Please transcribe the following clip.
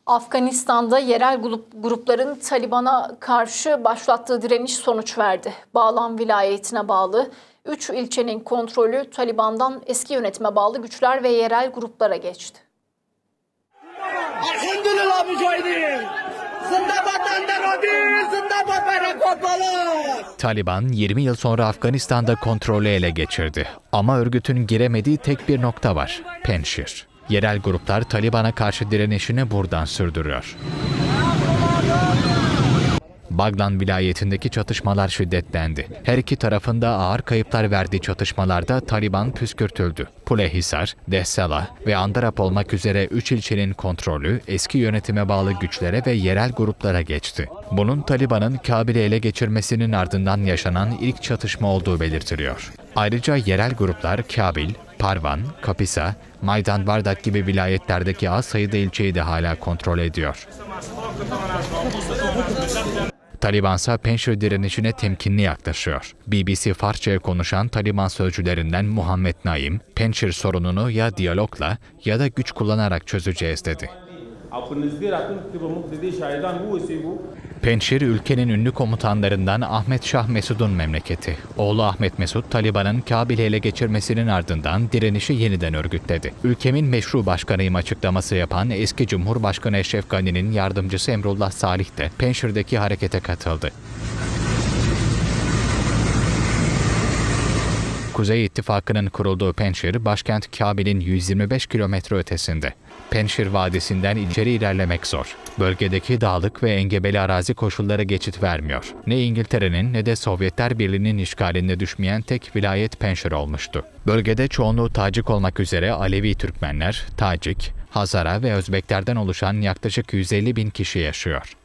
Afganistan'da yerel grupların Taliban'a karşı başlattığı direniş sonuç verdi. Bağlam vilayetine bağlı 3 ilçenin kontrolü Taliban'dan eski yönetime bağlı güçler ve yerel gruplara geçti. Elhamdülillah mücahidin! Taliban 20 yıl sonra Afganistan'da kontrolü ele geçirdi. Ama örgütün giremediği tek bir nokta var: Penjshir. Yerel gruplar Taliban'a karşı direnişini buradan sürdürüyor. Baglan vilayetindeki çatışmalar şiddetlendi. Her iki tarafında ağır kayıplar verdiği çatışmalarda Taliban püskürtüldü. Pulehisar, Dehsala ve Andarap olmak üzere 3 ilçenin kontrolü eski yönetime bağlı güçlere ve yerel gruplara geçti. Bunun Taliban'ın Kabil'i ele geçirmesinin ardından yaşanan ilk çatışma olduğu belirtiliyor. Ayrıca yerel gruplar Kabil, Parvan, Kapisa, Maydan Vardak gibi vilayetlerdeki az sayıda ilçeyi de hala kontrol ediyor. Taliban ise Penjshir direnişine temkinli yaklaşıyor. BBC Farsça'ya konuşan Taliban sözcülerinden Muhammed Naim, Penjshir sorununu ya diyalogla ya da güç kullanarak çözeceğiz dedi. Penjshir, ülkenin ünlü komutanlarından Ahmet Şah Mesud'un memleketi. Oğlu Ahmet Mesud, Taliban'ın Kabil'i ele geçirmesinin ardından direnişi yeniden örgütledi. "Ülkemin meşru başkanıyım" açıklaması yapan eski Cumhurbaşkanı Eşref Gani'nin yardımcısı Emrullah Salih de Penjshir'deki harekete katıldı. Kuzey İttifakı'nın kurulduğu Penjshir, başkent Kabil'in 125 kilometre ötesinde. Penjshir Vadisi'nden içeri ilerlemek zor. Bölgedeki dağlık ve engebeli arazi koşulları geçit vermiyor. Ne İngiltere'nin ne de Sovyetler Birliği'nin işgalinde düşmeyen tek vilayet Penjshir olmuştu. Bölgede çoğunluğu Tacik olmak üzere Alevi Türkmenler, Tacik, Hazara ve Özbeklerden oluşan yaklaşık 150 bin kişi yaşıyor.